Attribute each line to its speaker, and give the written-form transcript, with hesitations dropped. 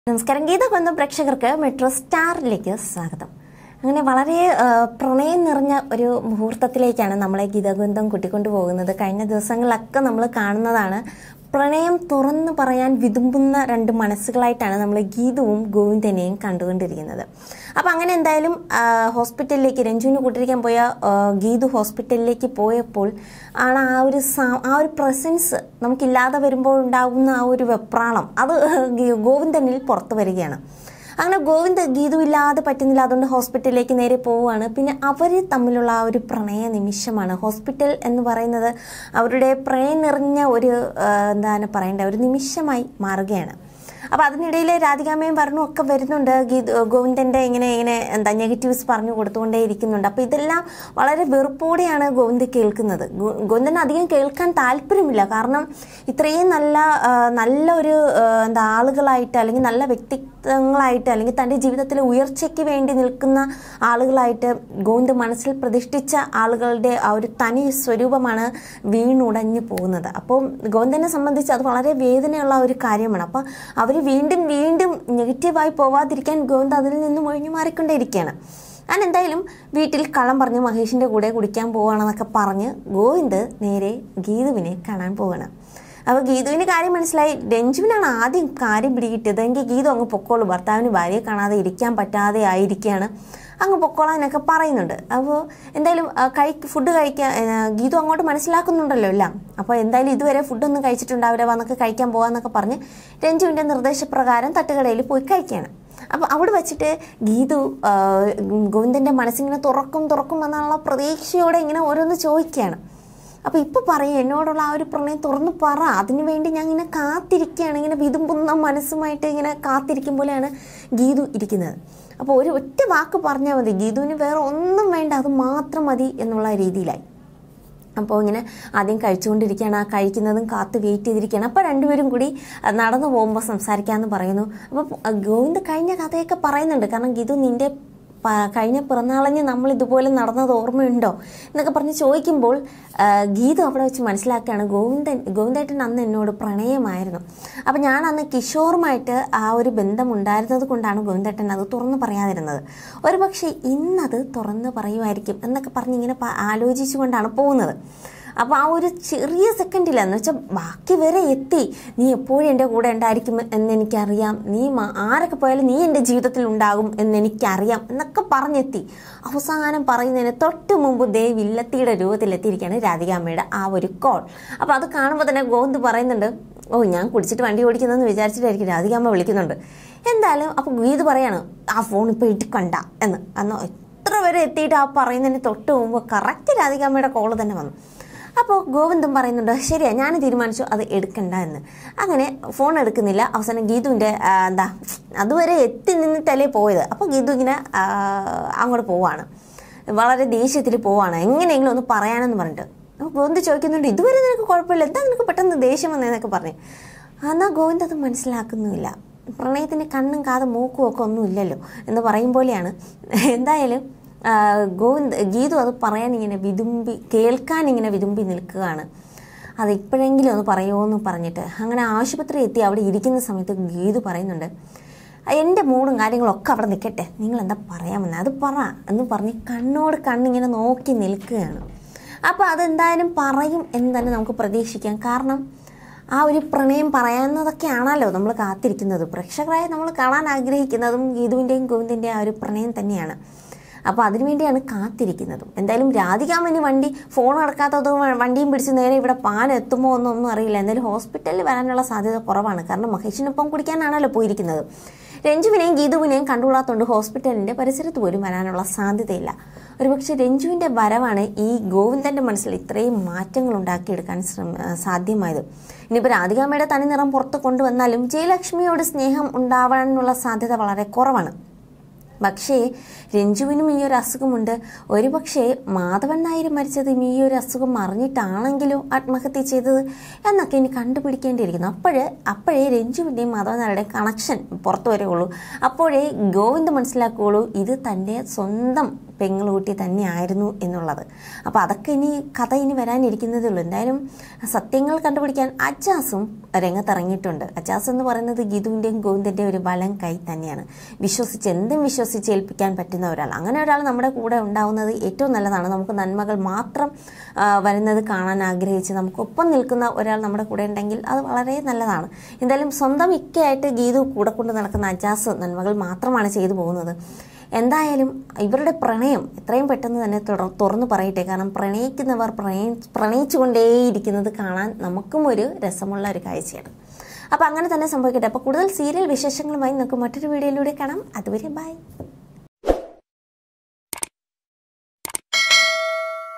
Speaker 1: നമസ്കാരം. ഗീത ബന്ധം പ്രേക്ഷകർക്ക് മെട്രോ സ്റ്റാറിലേക്ക് സ്വാഗതം. അങ്ങനെ വളരെ പ്രണയം നിറഞ്ഞ ഒരു മുഹൂർത്തത്തിലേക്കാണ് നമ്മളെ ഗീതാഗന്ധം കൂട്ടിക്കൊണ്ടുപോകുന്നത്. കഴിഞ്ഞ ദിവസങ്ങളിലൊക്കെ നമ്മൾ കാണുന്നതാണ്. പ്രണയം തുറന്നു പറയാൻ വിതുമ്പുന്ന രണ്ട് മനസ്സുകളായിട്ടാണ് നമ്മൾ ഗീതുവും ഗോവിന്ദനെയും കണ്ടുകൊണ്ടിരിക്കുന്നത്. അപ്പം അങ്ങനെ എന്തായാലും ഹോസ്പിറ്റലിലേക്ക് രഞ്ജുവിന് കൂട്ടിരിക്കാൻ പോയ ഗീതു ഹോസ്പിറ്റലിലേക്ക് പോയപ്പോൾ ആണ് ആ ഒരു പ്രസൻസ് നമുക്കില്ലാതെ വരുമ്പോൾ ഉണ്ടാകുന്ന ആ ഒരു വെപ്രാളം അത് ഗോവിന്ദനിൽ പുറത്തു വരികയാണ്. അങ്ങനെ ഗീതു ഇല്ലാതെ പറ്റുന്നില്ല, അതുകൊണ്ട് ഹോസ്പിറ്റലിലേക്ക് നേരെ പോവുകയാണ്. പിന്നെ അവർ തമ്മിലുള്ള ആ ഒരു പ്രണയ നിമിഷമാണ്. ഹോസ്പിറ്റൽ എന്ന് പറയുന്നത് അവരുടെ പ്രണയം നിറഞ്ഞ ഒരു എന്താണ് പറയേണ്ട ഒരു നിമിഷമായി മാറുകയാണ്. അപ്പോൾ അതിനിടയിൽ രാധികാമ്മയും പറഞ്ഞു ഒക്കെ വരുന്നുണ്ട്. ഗോവിന്ദൻ്റെ ഇങ്ങനെ എന്താ നെഗറ്റീവ്സ് പറഞ്ഞു കൊടുത്തുകൊണ്ടേ ഇരിക്കുന്നുണ്ട്. അപ്പോൾ ഇതെല്ലാം വളരെ വെറുപ്പോടെയാണ് ഗോവിന്ദ് കേൾക്കുന്നത്. ഗോവിന്ദന് അധികം കേൾക്കാൻ താല്പര്യമില്ല. കാരണം ഇത്രയും നല്ല ഒരു എന്താ ആളുകളായിട്ട് അല്ലെങ്കിൽ നല്ല വ്യക്തിത്വങ്ങളായിട്ട് അല്ലെങ്കിൽ തൻ്റെ ജീവിതത്തിലെ ഉയർച്ചയ്ക്ക് വേണ്ടി നിൽക്കുന്ന ആളുകളായിട്ട് ഗോവിന്ദ് മനസ്സിൽ പ്രതിഷ്ഠിച്ച ആളുകളുടെ ആ ഒരു തനി സ്വരൂപമാണ് വീണുടഞ്ഞു പോകുന്നത്. അപ്പോൾ ഗോവിന്ദനെ സംബന്ധിച്ച് അത് വളരെ വേദനയുള്ള ഒരു കാര്യമാണ്. അപ്പോൾ അവർ വീണ്ടും നെഗറ്റീവായി പോവാതിരിക്കാൻ ഗോവിന്ദ് അതിൽ നിന്നും ഒഴിഞ്ഞു മാറിക്കൊണ്ടേയിരിക്കുകയാണ്. ഞാൻ എന്തായാലും വീട്ടിൽ കള്ളം പറഞ്ഞ് മഹേഷിൻ്റെ കൂടെ കുടിക്കാൻ പോവുകയാണെന്നൊക്കെ പറഞ്ഞ് ഗോവിന്ദ് നേരെ ഗീതുവിനെ കാണാൻ പോവുകയാണ്. അപ്പോൾ ഗീതുവിന് കാര്യം മനസ്സിലായി. രഞ്ജുവിനാണ് ആദ്യം കാര്യം പിടികിട്ടിയത്. എങ്കിൽ ഗീതു അങ്ങ് പൊക്കോളൂ, ഭർത്താവിന് ഭാര്യയെ കാണാതെ ഇരിക്കാൻ പറ്റാതെ ആയിരിക്കുകയാണ്, അങ്ങ് പൊക്കോളാനൊക്കെ പറയുന്നുണ്ട്. അപ്പോൾ എന്തായാലും ഫുഡ് കഴിക്കാൻ ഗീതു അങ്ങോട്ട് മനസ്സിലാക്കുന്നുണ്ടല്ലോ എല്ലാം. അപ്പോൾ എന്തായാലും ഇതുവരെ ഫുഡൊന്നും കഴിച്ചിട്ടുണ്ടാവില്ല, വന്നൊക്കെ കഴിക്കാൻ പോകാമെന്നൊക്കെ പറഞ്ഞ് രഞ്ജുവിൻ്റെ നിർദ്ദേശപ്രകാരം തട്ടുകടയിൽ പോയി കഴിക്കുകയാണ്. അപ്പോൾ അവിടെ വെച്ചിട്ട് ഗീതു ഗോവിന്ദൻ്റെ മനസ്സിങ്ങനെ തുറക്കും എന്നുള്ള പ്രതീക്ഷയോടെ ഇങ്ങനെ ഓരോന്ന് ചോദിക്കുകയാണ്. അപ്പോൾ ഇപ്പോൾ പറയും, എന്നോടുള്ള ആ ഒരു പ്രണയം തുറന്നു പറ, അതിനു വേണ്ടി ഞാൻ ഇങ്ങനെ കാത്തിരിക്കുകയാണ്. ഇങ്ങനെ വിതുമ്പുന്ന മനസ്സുമായിട്ട് ഇങ്ങനെ കാത്തിരിക്കും പോലെയാണ് ഗീതു ഇരിക്കുന്നത്. അപ്പോൾ ഒറ്റ വാക്ക് പറഞ്ഞാൽ മതി, ഗീതുവിന് വേറെ ഒന്നും വേണ്ട, അത് മാത്രം മതി എന്നുള്ള രീതിയിലായി. അപ്പോൾ ഇങ്ങനെ ആദ്യം കഴിച്ചുകൊണ്ടിരിക്കുകയാണ്. ആ കഴിക്കുന്നതും കാത്ത് വെയിറ്റ് ചെയ്തിരിക്കുകയാണ്. അപ്പോൾ രണ്ടുപേരും കൂടി നടന്നു പോകുമ്പോൾ സംസാരിക്കാമെന്ന് പറയുന്നു. അപ്പോൾ ഗോവിന്ദ് കഴിഞ്ഞ കഥയൊക്കെ പറയുന്നുണ്ട്. കാരണം ഗീതു, നിൻ്റെ കഴിഞ്ഞ പിറന്നാളിന് നമ്മൾ ഇതുപോലെ നടന്നത് ഓർമ്മയുണ്ടോ എന്നൊക്കെ പറഞ്ഞ് ചോദിക്കുമ്പോൾ ഗീതു അവിടെ വെച്ച് മനസ്സിലാക്കുകയാണ്, ഗോവിന്ദേട്ടൻ അന്ന് എന്നോട് പ്രണയമായിരുന്നു. അപ്പം ഞാൻ അന്ന് കിഷോറുമായിട്ട് ആ ഒരു ബന്ധമുണ്ടായിരുന്നത് കൊണ്ടാണ് ഗോവിന്ദേട്ടൻ അത് തുറന്നു പറയാതിരുന്നത്. ഒരു പക്ഷേ ഇന്നത് തുറന്ന് പറയുമായിരിക്കും എന്നൊക്കെ പറഞ്ഞ് ഇങ്ങനെ ആലോചിച്ചു കൊണ്ടാണ് പോകുന്നത്. അപ്പോൾ ആ ഒരു ചെറിയ സെക്കൻഡിലെന്ന് വെച്ചാൽ ബാക്കി വരെ എത്തി. നീ എപ്പോഴും എൻ്റെ കൂടെ ഉണ്ടായിരിക്കും എന്നെനിക്കറിയാം, നീ ആരൊക്കെ പോയാലും നീ എൻ്റെ ജീവിതത്തിൽ ഉണ്ടാകും എന്നെനിക്കറിയാം എന്നൊക്കെ പറഞ്ഞെത്തി. അവസാനം പറയുന്നതിന് തൊട്ട് മുമ്പ് വില്ലത്തിയുടെ രൂപത്തിലെത്തിയിരിക്കുകയാണ് രാധികാമ്മയുടെ ആ ഒരു കോൾ. അപ്പോൾ അത് കാണുമ്പോൾ തന്നെ ഗോവിന്ദ് പറയുന്നുണ്ട്, ഞാൻ കുടിച്ചിട്ട് വണ്ടി ഓടിക്കുന്നതെന്ന് വിചാരിച്ചിട്ടായിരിക്കും രാധികാമ്മ വിളിക്കുന്നുണ്ട് എന്തായാലും. അപ്പോൾ ഗീത് പറയാണ്, ആ ഫോൺ ഇപ്പോൾ എടുക്കണ്ട എന്ന്. അന്ന് എത്ര വരെ എത്തിയിട്ട് ആ പറയുന്നതിന് തൊട്ട് മുമ്പ് കറക്റ്റ് രാധികാമ്മയുടെ കോൾ തന്നെ വന്നു. അപ്പോൾ ഗോവിന്ദും പറയുന്നുണ്ട്, ശരിയാ, ഞാൻ തീരുമാനിച്ചു അത് എടുക്കണ്ട എന്ന്. അങ്ങനെ ഫോൺ എടുക്കുന്നില്ല. അവസാനം ഗീതുവിൻ്റെ അതുവരെ എത്തി നിന്നിട്ടല്ലേ പോയത്. അപ്പോൾ ഗീതു ഇങ്ങനെ അങ്ങോട്ട് പോവാണ്, വളരെ ദേഷ്യത്തിൽ പോവാണ്, എങ്ങനെയെങ്കിലും ഒന്ന് പറയാനെന്ന് പറഞ്ഞിട്ട്. അപ്പോൾ ഗോവിന്ദ് ചോദിക്കുന്നുണ്ട്, ഇതുവരെ നിനക്ക് കുഴപ്പമില്ല, എന്താ നിനക്ക് പെട്ടെന്ന് ദേഷ്യം വന്നതെന്നൊക്കെ പറഞ്ഞ്. എന്നാൽ ഗോവിന്ദ് അത് മനസ്സിലാക്കുന്നുമില്ല. പ്രണയത്തിന് കണ്ണും കാതും മൂക്കും ഒക്കെ ഒന്നും ഇല്ലല്ലോ എന്ന് പറയും പോലെയാണ്. എന്തായാലും ഗീതു അത് പറയാൻ കേൾക്കാൻ ഇങ്ങനെ വിതുമ്പി നിൽക്കുകയാണ്. അത് ഇപ്പോഴെങ്കിലും ഒന്ന് പറയുമോ എന്ന് പറഞ്ഞിട്ട് അങ്ങനെ ആശുപത്രി എത്തി അവിടെ ഇരിക്കുന്ന സമയത്ത് ഗീതു പറയുന്നുണ്ട്, എൻ്റെ മൂടും കാര്യങ്ങളൊക്കെ അവിടെ നിൽക്കട്ടെ, നിങ്ങളെന്താ പറയാമെന്ന് അത് പറ എന്ന് പറഞ്ഞ് കണ്ണോട് കണ്ണിങ്ങനെ നോക്കി നിൽക്കുകയാണ്. അപ്പോൾ അതെന്തായാലും പറയും എന്ന് തന്നെ നമുക്ക് പ്രതീക്ഷിക്കാം. കാരണം ആ ഒരു പ്രണയം പറയാവുന്നതൊക്കെയാണല്ലോ നമ്മൾ കാത്തിരിക്കുന്നത്. പ്രേക്ഷകരായി നമ്മൾ കാണാൻ ആഗ്രഹിക്കുന്നതും ഗീതുവിൻ്റെയും ഗോവിന്ദിൻ്റെയും ആ ഒരു പ്രണയം തന്നെയാണ്. അപ്പോൾ അതിനുവേണ്ടിയാണ് കാത്തിരിക്കുന്നതും. എന്തായാലും രാധികാമ്മന് ഫോൺ അടക്കാത്തതും വണ്ടിയും പിടിച്ച് നേരെ ഇവിടെ പാലെത്തുമോ എന്നൊന്നും അറിയില്ല. എന്തായാലും ഹോസ്പിറ്റലിൽ വരാനുള്ള സാധ്യത കുറവാണ്. കാരണം മഹേഷിനൊപ്പം കുടിക്കാനാണല്ലോ പോയിരിക്കുന്നത്. രഞ്ജുവിനെയും ഗീതുവിനെയും കണ്ടുകൊള്ളാത്തതുകൊണ്ട് ഹോസ്പിറ്റലിൻ്റെ പരിസരത്ത് പോലും വരാനുള്ള സാധ്യതയില്ല. ഒരുപക്ഷെ രഞ്ജുവിൻ്റെ വരവാണ് ഈ ഗോവിന്ദൻ്റെ മനസ്സിൽ ഇത്രയും മാറ്റങ്ങൾ ഉണ്ടാക്കിയെടുക്കാൻ സാധ്യമായത്. ഇനിയിപ്പോൾ രാധികാമ്മയുടെ തനി നിറം പുറത്ത് കൊണ്ടുവന്നാലും ജയലക്ഷ്മിയോട് സ്നേഹം ഉണ്ടാവാനുള്ള സാധ്യത വളരെ കുറവാണ്. പക്ഷേ രഞ്ജുവിനും ഈ ഒരു അസുഖമുണ്ട്. ഒരുപക്ഷെ മാധവൻ നായർ മരിച്ചത് ഈ ഒരു അസുഖം അറിഞ്ഞിട്ടാണെങ്കിലോ ആത്മഹത്യ ചെയ്തത് എന്നൊക്കെ ഇനി കണ്ടുപിടിക്കേണ്ടിയിരിക്കുന്നു. അപ്പോഴേ രഞ്ജുവിൻ്റെയും മാധവൻ നായരുടെയും കണക്ഷൻ പുറത്തു വരികയുള്ളൂ. അപ്പോഴേ ഗോവിന്ദ് മനസ്സിലാക്കുകയുള്ളൂ ഇത് തൻ്റെ സ്വന്തം പെങ്ങളുകുട്ടി തന്നെയായിരുന്നു എന്നുള്ളത്. അപ്പോൾ അതൊക്കെ കഥ വരാനിരിക്കുന്നതേ ഉള്ളൂ. എന്തായാലും സത്യങ്ങൾ കണ്ടുപിടിക്കാൻ അജാസും രംഗത്തിറങ്ങിയിട്ടുണ്ട്. അജാസ് എന്ന് പറയുന്നത് ഗീതുവിൻ്റെയും ഗോവിന്ദിൻ്റെയും ഒരു വലം കൈ തന്നെയാണ്. എന്തും വിശ്വസിച്ച് ഏൽപ്പിക്കാൻ പറ്റുന്ന ഒരാൾ. അങ്ങനെ ഒരാൾ നമ്മുടെ കൂടെ ഉണ്ടാവുന്നത് ഏറ്റവും നല്ലതാണ്. നമുക്ക് നന്മകൾ മാത്രം വരുന്നത് കാണാൻ ആഗ്രഹിച്ച് നമുക്കൊപ്പം നിൽക്കുന്ന ഒരാൾ നമ്മുടെ കൂടെ ഉണ്ടെങ്കിൽ അത് വളരെ നല്ലതാണ്. എന്തായാലും സ്വന്തം ഇക്കയായിട്ട് ഗീതു കൂടെ കൊണ്ട് നടക്കുന്ന അജാസ് നന്മകൾ മാത്രമാണ് ചെയ്തു പോകുന്നത്. എന്തായാലും ഇവരുടെ പ്രണയം എത്രയും പെട്ടെന്ന് തന്നെ തുറന്നു പറയട്ടെ. കാരണം പ്രണയിക്കുന്നവർ പ്രണയിച്ചുകൊണ്ടേയിരിക്കുന്നത് കാണാൻ നമുക്കും ഒരു രസമുള്ള ഒരു കാഴ്ചയാണ്. അപ്പോൾ അങ്ങനെ തന്നെ സംഭവിക്കട്ടെ. അപ്പോൾ കൂടുതൽ സീരിയൽ വിശേഷങ്ങളുമായി നമുക്ക് മറ്റൊരു വീഡിയോയിലൂടെ കാണാം. അതുവരെ ബൈ.